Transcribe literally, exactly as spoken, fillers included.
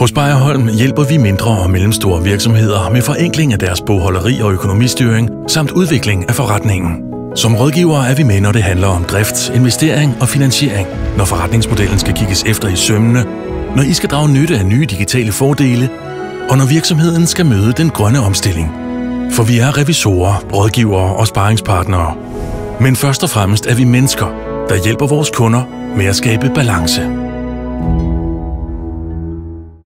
Hos Beyer Holm hjælper vi mindre og mellemstore virksomheder med forenkling af deres bogholderi og økonomistyring samt udvikling af forretningen. Som rådgivere er vi med, når det handler om drift, investering og finansiering, når forretningsmodellen skal kigges efter i sømmene, når I skal drage nytte af nye digitale fordele, og når virksomheden skal møde den grønne omstilling. For vi er revisorer, rådgivere og sparringspartnere. Men først og fremmest er vi mennesker, der hjælper vores kunder med at skabe balance.